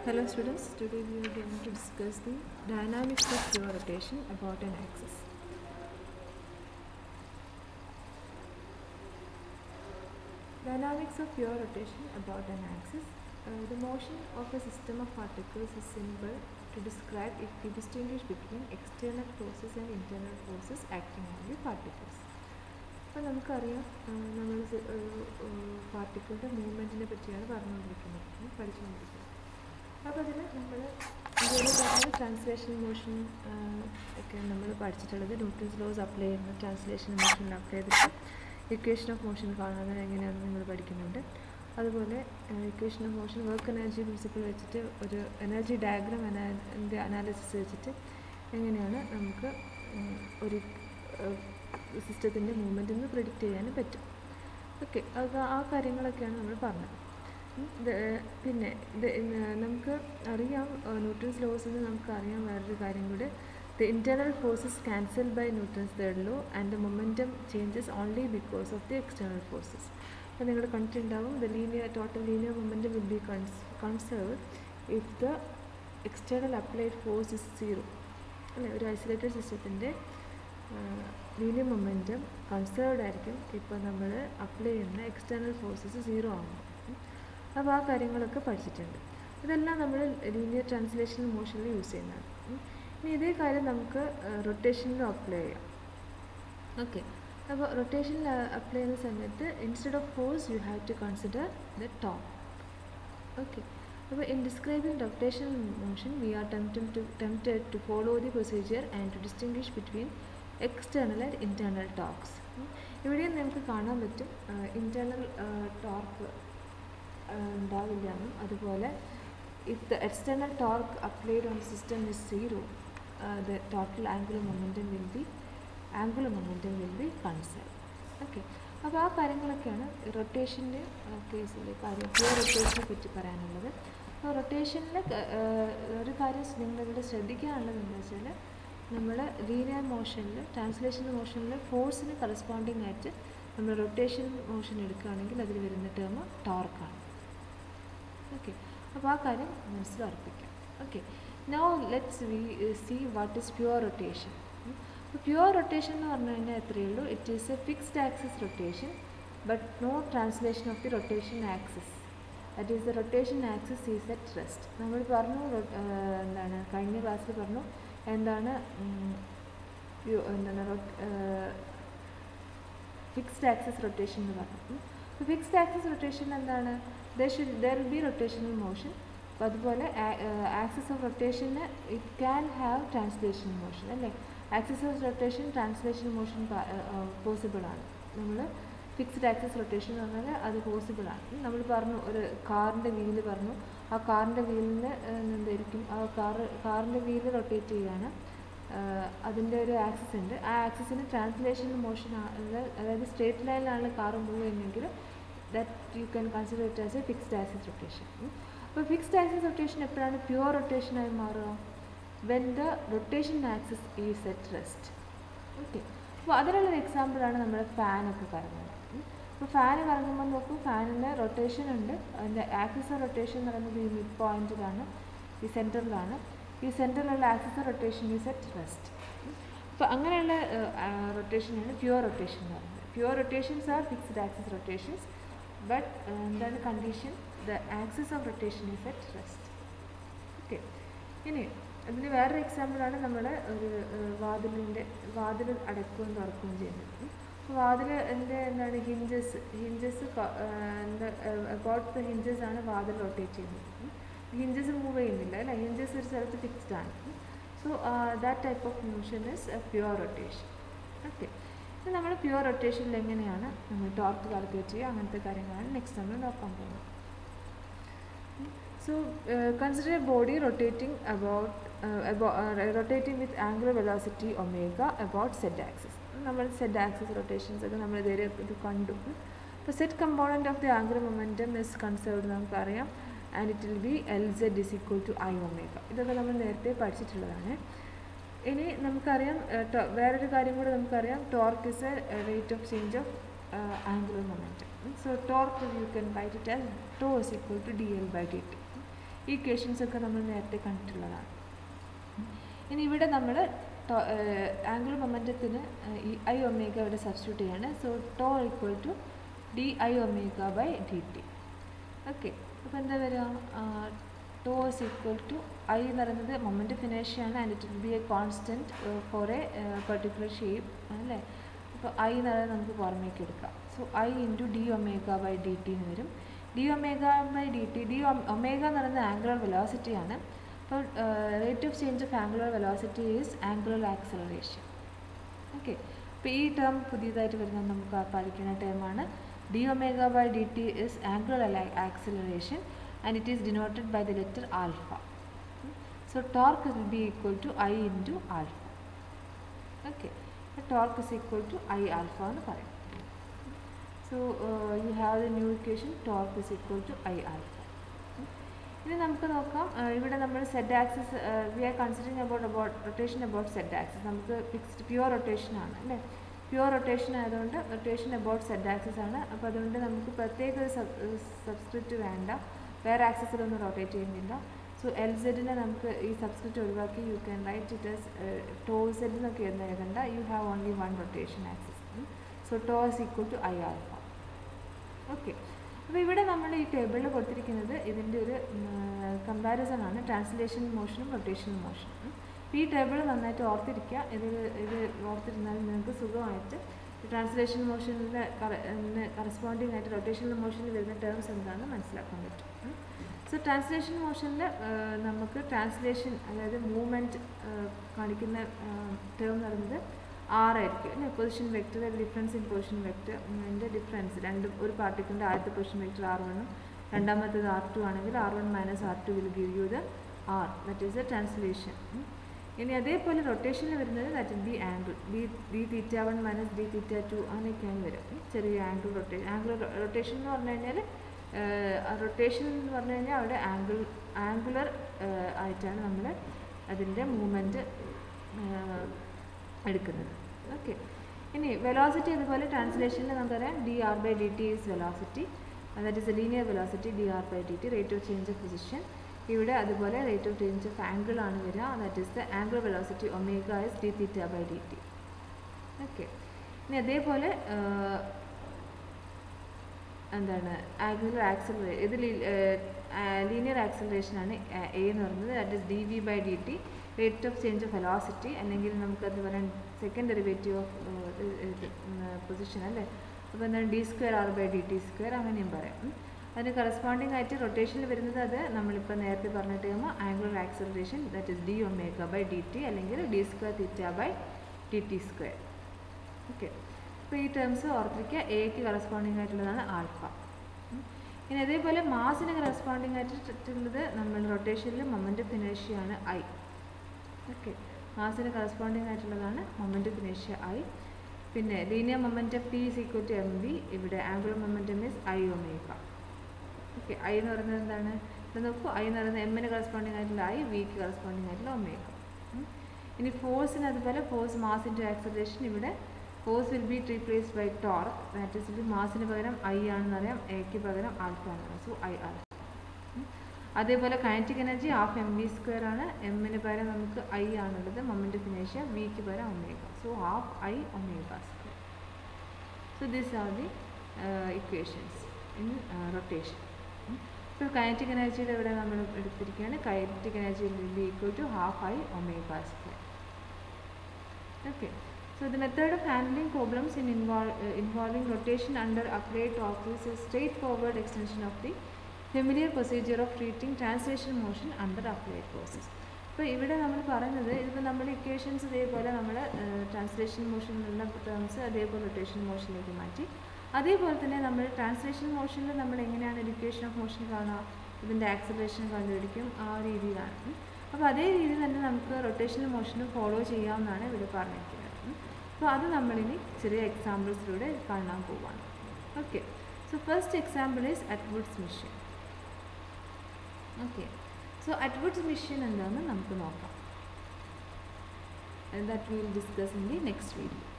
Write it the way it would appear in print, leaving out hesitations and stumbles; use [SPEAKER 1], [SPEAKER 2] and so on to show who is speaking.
[SPEAKER 1] Hello students, today we are going to discuss the dynamics of pure rotation about an axis. Dynamics of pure rotation about an axis. The motion of a system of particles is simple to describe if we distinguish between external forces and internal forces acting on the particles. അപ്പോൾ നമുക്കറിയാം നമ്മൾ പാർട്ടിക്കിളുടെ മൂവ്മെൻറ്റിനെ പറ്റിയാണ് പഠിച്ചുകൊണ്ടിരിക്കുന്നത്. അപ്പോൾ അതിൽ നമ്മൾ ഇതുവരെ പറഞ്ഞ ട്രാൻസ്ലേഷൻ മോഷൻ ഒക്കെ നമ്മൾ പഠിച്ചിട്ടുള്ളത് ന്യൂട്ടൺസ് ലോസ് അപ്ലൈ ചെയ്യുന്ന ട്രാൻസ്ലേഷൻ മോഷനിൽ അപ്ലൈ ചെയ്തിട്ട് ഇക്വേഷൻ ഓഫ് മോഷൻ കാണുന്നത് എങ്ങനെയാണെന്ന് നമ്മൾ പഠിക്കുന്നുണ്ട്. അതുപോലെ equation of motion work energy principle വെച്ചിട്ട് ഒരു എനർജി ഡയഗ്രാം അനാലിസിസ് വെച്ചിട്ട് എങ്ങനെയാണ് നമുക്ക് ഒരു സിസ്റ്റത്തിൻ്റെ മൂവ്മെൻറ്റിൽ നിന്ന് പ്രിഡിക്റ്റ് ചെയ്യാനും പറ്റും. ഓക്കെ, അത് ആ കാര്യങ്ങളൊക്കെയാണ് നമ്മൾ പറഞ്ഞത്. പിന്നെ നമുക്ക് അറിയാം ന്യൂട്ടൺസ് ലോസിൽ നിന്ന് നമുക്കറിയാം വേറൊരു കാര്യം കൂടി, the internal forces cancelled by Newton's third law and the momentum changes only because of the external forces. അപ്പോൾ നിങ്ങൾ കണ്ടിട്ടുണ്ടാവും the total linear momentum will be conserved if the external applied force is zero. അല്ലേ, ഒരു isolated സിസ്റ്റത്തിൻ്റെ linear momentum conserved ആയിരിക്കും ഇപ്പോൾ നമ്മൾ apply ചെയ്യുന്ന എക്സ്റ്റേണൽ ഫോഴ്സസ് സീറോ ആകുമ്പോൾ. അപ്പോൾ ആ കാര്യങ്ങളൊക്കെ പഠിച്ചിട്ടുണ്ട്. ഇതെല്ലാം നമ്മൾ ലീനിയർ ട്രാൻസ്ലേഷൻ മോഷനിൽ യൂസ് ചെയ്യുന്നതാണ്. ഇനി ഇതേ കാര്യം നമുക്ക് റൊട്ടേഷനിലും അപ്ലൈ ചെയ്യാം. ഓക്കെ, അപ്പോൾ റൊട്ടേഷനിൽ അപ്ലൈ ചെയ്യുന്ന സമയത്ത് instead of force you have to consider the torque. Okay, അപ്പോൾ in describing rotational motion we are tempted to follow the procedure and to distinguish between external and internal torques. ഇവിടെയും നമുക്ക് കാണാൻ പറ്റും internal torque ഉണ്ടാവില്ല എന്നും, അതുപോലെ if the external torque applied on system is zero the total angular momentum will be conserve. Okay, അപ്പോൾ ആ കാര്യങ്ങളൊക്കെയാണ് റൊട്ടേഷൻ്റെ കേസിൽ പ്യൂർ റൊട്ടേഷനെ പറ്റി പറയാനുള്ളത്. അപ്പോൾ റൊട്ടേഷനിൽ ഒരു കാര്യം നിങ്ങളിവിടെ ശ്രദ്ധിക്കാനുള്ളത് എന്താ വെച്ചാൽ, നമ്മൾ ലീനിയർ മോഷനിൽ ട്രാൻസ്ലേഷൻ മോഷനിൽ ഫോഴ്സിന് കറസ്പോണ്ടിങ് ആയിട്ട് നമ്മൾ റൊട്ടേഷൻ മോഷൻ എടുക്കുകയാണെങ്കിൽ അതിൽ വരുന്ന ടേം ടോർക്കാണ്. ഓക്കെ, അപ്പോൾ ആ കാര്യം മനസ്സിലുറപ്പിക്കാം. Okay, now let's see what is pure rotation. അപ്പോൾ പ്യുവർ റൊട്ടേഷൻ എന്ന് പറഞ്ഞു കഴിഞ്ഞാൽ എത്രയേ ഉള്ളൂ, it is a fixed axis rotation but no translation of the rotation axis. That is the rotation axis is at rest. നമ്മൾ പറഞ്ഞു എന്താണ് കഴിഞ്ഞ ക്ലാസ്സിൽ പറഞ്ഞു എന്താണ് ഫിക്സ്ഡ് ആക്സിസ് റൊട്ടേഷൻ എന്ന് പറഞ്ഞു. അപ്പോൾ ഫിക്സ്ഡ് ആക്സിസ് റൊട്ടേഷൻ എന്താണ്, there will be rotational motion. അപ്പോൾ അതുപോലെ ആക്സിസ് ഓഫ് റൊട്ടേഷന് it can have translation motion. അല്ലേ, axis of rotation translation motion പോസിബിളാണ്. നമ്മൾ ഫിക്സ്ഡ് ആക്സിസ് റൊട്ടേഷൻ എന്ന് പറഞ്ഞാൽ അത് പോസിബിളാണ്. നമ്മൾ പറഞ്ഞു ഒരു കാറിൻ്റെ വീല് പറഞ്ഞു, ആ കാറിൻ്റെ വീലിന് എന്തായിരിക്കും, ആ കാറിൻ്റെ വീല് റൊട്ടേറ്റ് ചെയ്യുകയാണ്, അതിൻ്റെ ഒരു ആക്സിസ് ഉണ്ട്. ആ ആക്സിസിന് ട്രാൻസ്ലേഷൻ മോഷൻ, അതായത് സ്ട്രേറ്റ് ലൈനിലാണ് കാർ മൂവ് ചെയ്യുന്നതെങ്കിൽ that you can consider it as a fixed axis rotation. അപ്പോൾ ഫിക്സ്ഡ് ആക്സിസ് റൊട്ടേഷൻ എപ്പോഴാണ് പ്യുവർ റൊട്ടേഷനായി മാറുക, when the rotation axis is at rest. Okay, അപ്പോൾ അതിനുള്ളൊരു എക്സാമ്പിളാണ് നമ്മുടെ ഫാനൊക്കെ കറങ്ങുന്നത്. അപ്പോൾ ഫാന് കറങ്ങുമ്പോൾ നോക്കൂ, ഫാനിന് റൊട്ടേഷൻ ഉണ്ട്, അതിൻ്റെ ആക്സിസ് ഓഫ് റൊട്ടേഷൻ എന്ന് പറയുന്നത് ഈ മിഡ് പോയിൻറ്റിലാണ്, ഈ സെൻറ്ററിലാണ്. ഈ സെൻറ്ററിലുള്ള axis of rotation is at rest. അപ്പോൾ അങ്ങനെയുള്ള റൊട്ടേഷനാണ് പ്യുവർ റൊട്ടേഷൻ എന്ന് പറയുന്നത്. Pure rotations are fixed axis rotations but എന്താണ് condition, the axis of rotation is at rest. Okay, ഇനി അതിന് വേറൊരു എക്സാമ്പിളാണ് നമ്മൾ ഒരു വാതിൽ അടയ്ക്കുകയും തുറക്കുകയും ചെയ്യുന്നത്. അപ്പോൾ വാതിലിൻ്റെ എന്താണ് ഹിഞ്ചസ് അബൌട്ട് ദ ഹിഞ്ചസ് ആണ് വാതിൽ റൊട്ടേറ്റ് ചെയ്യുന്നത്. ഹിഞ്ചസ് മൂവ് ചെയ്യുന്നില്ല അല്ലേ, ഹിഞ്ചസ് ഒരു സ്ഥലത്ത് ഫിക്സ്ഡ് ആണ്. So that type of motion is a pure rotation. Okay, ഇത് നമ്മൾ പ്യുവർ റൊട്ടേഷനിൽ എങ്ങനെയാണ് നമ്മൾ ടോർക്ക് കാൽക്കുലേറ്റ് ചെയ്യുക, അങ്ങനത്തെ കാര്യങ്ങളാണ് നെക്സ്റ്റ് നമ്മൾ നോക്കാൻ പോകുന്നത്. So consider a body rotating with angular velocity omega about Z axis. നമ്മൾ സെഡ് ആക്സിസ് റൊട്ടേഷൻസ് ഒക്കെ നമ്മൾ ഇതുവരെ ഇത് കണ്ടു. അപ്പോൾ Z component of the angular momentum is conserved നമുക്കറിയാം, and it will be LZ = I omega. ഇതൊക്കെ നമ്മൾ നേരത്തെ പഠിച്ചിട്ടുള്ളതാണ്. ഇനി നമുക്കറിയാം വേറൊരു കാര്യം കൂടെ നമുക്കറിയാം, torque is a rate of change of angular momentum. So torque you can write it as tau is equal to dl by dt. ഈ ഇക്വേഷൻസൊക്കെ നമ്മൾ നേരത്തെ കണ്ടിട്ടുള്ളതാണ്. ഇനി ഇവിടെ നമ്മൾ ആംഗുലർ മൊമെൻറ്റത്തിന് ഈ ഐ ഒമേഗ ഇവിടെ സബ്സ്റ്റിറ്റ്യൂട്ട് ചെയ്യാണ്. So tau equal to d I omega by d t. Okay, അപ്പോൾ എന്താ വരിക? Tau is equal to I എന്ന് പറയുന്നത് മൊമെൻ്റ് ഓഫ് ഇനേർഷ്യയാണ് and it will be a constant for a particular shape അല്ലേ. അപ്പോൾ ഐ എന്ന് പറയുന്നത് നമുക്ക് പുറമേക്ക് എടുക്കാം. So I into d omega by d t എന്ന് വരും. D omega by d t, d omega എന്ന് പറയുന്നത് ആംഗുലർ വെലോസിറ്റിയാണ്. അപ്പോൾ rate of change of angular velocity is angular acceleration. Okay, അപ്പോൾ ഈ ടേം പുതിയതായിട്ട് വരുന്നത് നമുക്ക് പഠിക്കുന്ന ടേമാണ്. D omega by d t is angular acceleration and it is denoted by the letter alpha. So torque will be equal to I into alpha. Okay, the torque is equal to I alpha എന്ന് പറയും. So you have the new equation, torque is equal to I alpha. ഇനി നമുക്ക് നോക്കാം, ഇവിടെ നമ്മൾ Z axis we are considering about rotation about Z axis. നമുക്ക് fixed pure rotation ആണ് അല്ലേ. പ്യുവർ റൊട്ടേഷൻ ആയതുകൊണ്ട് റൊട്ടേഷൻ അബൌട്ട് സെഡ് ആക്സിസ് ആണ്. അപ്പോൾ അതുകൊണ്ട് നമുക്ക് പ്രത്യേക ഒരു സബ്സ്ക്രിപ്റ്റ് വേണ്ട, വേറെ ആക്സിസിലൊന്നും റൊട്ടേറ്റ് ചെയ്യുന്നില്ല. സോ എൽ സെഡിനെ നമുക്ക് ഈ സബ്സ്ക്രിപ്റ്റ് ഒഴിവാക്കി you can write it as tau z എന്നൊക്കെ എഴുതേണ്ട. You have only one rotation axis. So tau is equal to I alpha. Okay, അപ്പോൾ ഇവിടെ നമ്മൾ ഈ ടേബിളിൽ കൊടുത്തിരിക്കുന്നത് ഇതിൻ്റെ ഒരു കമ്പാരിസൺ ആണ്, ട്രാൻസ്ലേഷൻ മോഷനും റൊട്ടേഷൻ മോഷനും. അപ്പോൾ ഈ ടേബിൾ നന്നായിട്ട് ഓർത്തിരിക്കുക. ഇത് ഓർത്തിരുന്നാൽ നിങ്ങൾക്ക് സുഖമായിട്ട് ട്രാൻസ്ലേഷൻ മോഷനിലെ കറസ്പോണ്ടിങ് ആയിട്ട് റൊട്ടേഷണൽ മോഷനിൽ വരുന്ന ടേംസ് എന്താണെന്ന് മനസ്സിലാക്കാൻ പറ്റും. സോ ട്രാൻസ്ലേഷൻ മോഷനിൽ നമുക്ക് ട്രാൻസ്ലേഷൻ അതായത് മൂവ്മെൻറ്റ് കാണിക്കുന്ന ടേം എന്ന് പറയുന്നത് ആർ ആയിരിക്കും അല്ലേ. Position vector, difference in position vector, അതിൻ്റെ ഡിഫറൻസ് രണ്ടും ഒരു പാർട്ടിക്കിളിൻ്റെ ആദ്യത്തെ പൊസിഷൻ വെക്റ്റർ R1 രണ്ടാമത്തേത് R2 ആണെങ്കിൽ R1 minus R2 will give you the R, that is the translation. ഇനി അതേപോലെ റൊട്ടേഷനിൽ വരുന്നത് that will be angle d തീറ്റ1 മൈനസ് ഡി തീറ്റ2 അങ്ങനെയൊക്കെയാണ് വരും. ചെറിയ ആംഗിൾ റൊട്ടേഷൻ എന്ന് പറഞ്ഞു കഴിഞ്ഞാൽ റൊട്ടേഷൻ എന്ന് പറഞ്ഞു കഴിഞ്ഞാൽ അവിടെ ആംഗുലർ ആയിട്ടാണ് നമ്മൾ അതിൻ്റെ മൂവ്മെൻറ്റ് എടുക്കുന്നത്. ഓക്കെ, ഇനി വെലോസിറ്റി അതുപോലെ ട്രാൻസ്ലേഷനിൽ നമുക്കറിയാം d r by d t is velocity, that is a linear velocity d r by d t. Rate of change of position ഇവിടെ അതുപോലെ rate of change of angle ആണ് വരിക, that is the angular velocity omega is d theta by d t. Okay, ഇനി അതേപോലെ എന്താണ് angular acceleration, ഇത് linear ആക്സലറേഷനാണ് a എന്ന് പറയുന്നത്, that is d v by d t. Rate of change of velocity അല്ലെങ്കിൽ നമുക്കത് പറയാൻ സെക്കൻഡ് ഡെറിവേറ്റീവ് ഓഫ് പൊസിഷൻ അല്ലേ. അപ്പോൾ എന്താണ് d square r by d t square അങ്ങനെയും പറയാം. അതിന് കറസ്പോണ്ടിങ് ആയിട്ട് റൊട്ടേഷനിൽ വരുന്നത് അത് നമ്മളിപ്പോൾ നേരത്തെ പറഞ്ഞ term angular acceleration that is d omega by d t അല്ലെങ്കിൽ d square theta by t t square. Okay, അപ്പോൾ ഈ ടേംസ് ഓർത്തിരിക്കുക. എക്ക് കറസ്പോണ്ടിങ് ആയിട്ടുള്ളതാണ് ആൽഫ. ഇനി അതേപോലെ മാസിന് കറസ്പോണ്ടിങ് ആയിട്ടുള്ളത് നമ്മൾ റൊട്ടേഷനിൽ മൊമെൻ്റ് ഓഫ് ഇനേർഷ്യയാണ് ഐ. ഓക്കെ, മാസിന് കറസ്പോണ്ടിങ് ആയിട്ടുള്ളതാണ് മൊമെൻ്റ് ഓഫ് ഇനേർഷ്യ ഐ. പിന്നെ linear moment of t is equal to m b. ഇവിടെ angular momentum is I omega. Okay, I എന്ന് പറയുന്നത് എന്താണ്? ഇത് നോക്കൂ, ഐ എന്ന് പറയുന്നത് എമ്മിന് കറസ്പോണ്ടിങ് ആയിട്ടുള്ള ഐ, വിക്ക് കറസ്പോണ്ടിങ് ആയിട്ടുള്ള ഒമേഗ. ഇനി ഫോഴ്സിന് അതുപോലെ ഫോഴ്സ് മാസ് ഇൻറ്റു ആക്സലറേഷൻ. ഇവിടെ force will be replaced by torque, that is ഇത് മാസിന് പകരം ഐ ആണെന്ന് അറിയാം, എക്ക് പകരം ആൽഫ ആണ്, സോ ഐ ആൽഫ. അതേപോലെ kinetic energy half m v square ആണ്. എമ്മിന് പകരം നമുക്ക് ഐ ആണുള്ളത്, മൊമെൻ്റ് ഓഫ് ഇനേർഷ്യ വിക്ക് പകരം omega, so half I omega square. So this are the equations in rotation. ഇപ്പോൾ കൈനറ്റിക് എനർജിയുടെ ഇവിടെ നമ്മൾ എടുത്തിരിക്കുകയാണ്. Kinetic energy will be equal to half I omega square. Okay, so the method of handling problems involving rotation under applied torque is a straightforward extension of the familiar procedure of treating translation motion under applied forces. അപ്പോൾ ഇവിടെ നമ്മൾ പറയുന്നത് ഇതിപ്പോൾ നമ്മൾ equations ഇതേപോലെ നമ്മൾ translation മോഷനിലുള്ള terms അതേപോലെ റൊട്ടേഷൻ മോഷനിലേക്ക് മാറ്റി. അതേപോലെ തന്നെ നമ്മൾ ട്രാൻസ്ലേഷൻ മോഷനിൽ നമ്മൾ എങ്ങനെയാണ് ഇക്വേഷൻ ഓഫ് മോഷൻ കാണുക, ഇതിൻ്റെ ആക്സലറേഷൻ കണ്ടുപിടിക്കും, ആ രീതിയിലാണ്. അപ്പോൾ അതേ രീതിയിൽ തന്നെ നമുക്ക് റൊട്ടേഷണൽ മോഷനും ഫോളോ ചെയ്യാവുന്നതാണ് ഇവിടെ പറഞ്ഞിരിക്കുന്നത്. അപ്പോൾ അത് നമ്മളിനി ചെറിയ എക്സാമ്പിൾസിലൂടെ കാണാൻ പോവാണ്. Okay, so first example is Atwood's machine. Okay, so Atwood's machine എന്താണെന്ന് നമുക്ക് നോക്കാം. That we will discuss in the next video.